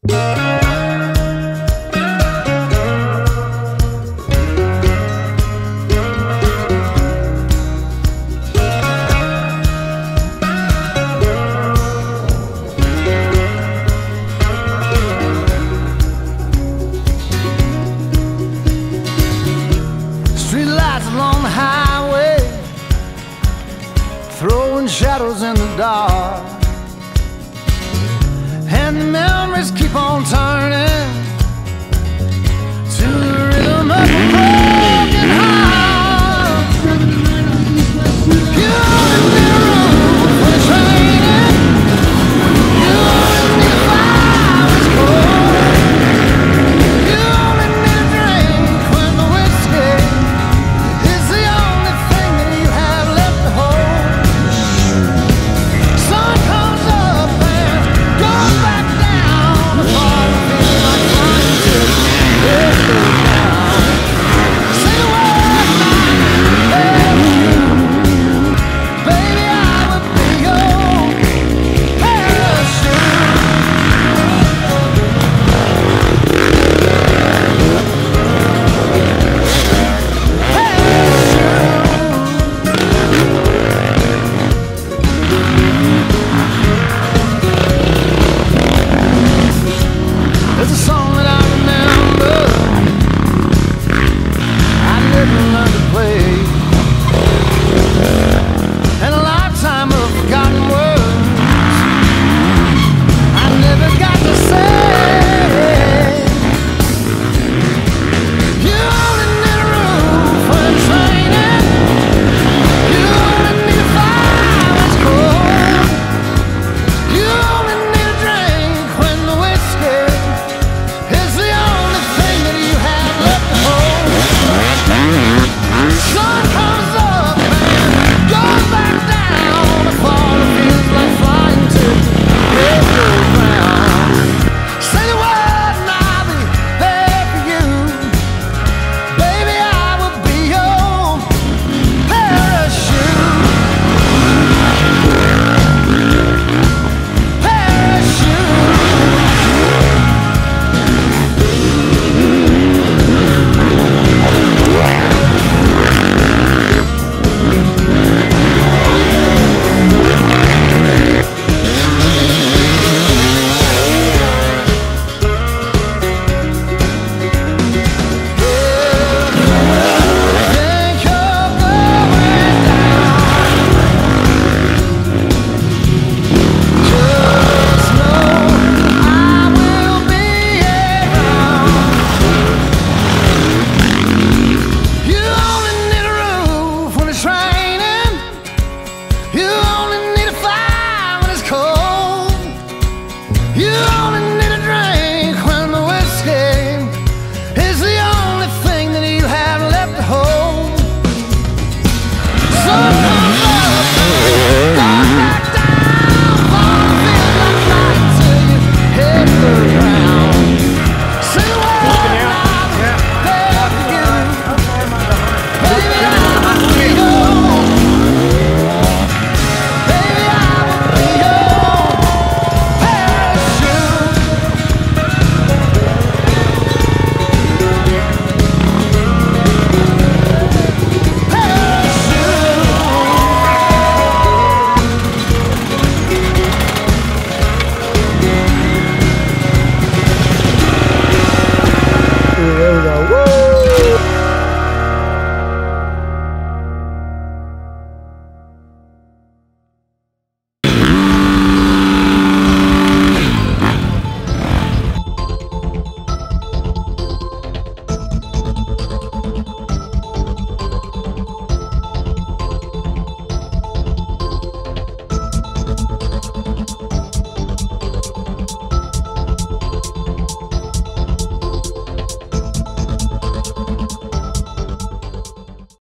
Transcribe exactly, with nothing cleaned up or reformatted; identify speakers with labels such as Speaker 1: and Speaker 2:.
Speaker 1: Throwing shadows in the dark, and the memories keep on turning to the rhythm of a broken heart. You only need a room for training. You only need a fire when it's cold. You only need a drink when the whiskey is the only thing that you have left to hold. Sun comes up and goes back down. The fall feels like flying to this down. Say the word, baby, I would be your parachute. There's a song that I remember I never learned to play, and a lifetime of forgotten words I never got to say. You only need a room for the training. You only need a fire when it's cold. You only need a drink when the whiskey is the only thing that you have left to hold. Sun comes up and goes back down. The fall feels like flying to the ground. Say the word and I'll be there for you. Baby, I will be your parachute. Parachute. Think you're going down. Just know I will be around. You only need a roof when it's raining. You only need a fire when it's cold. You only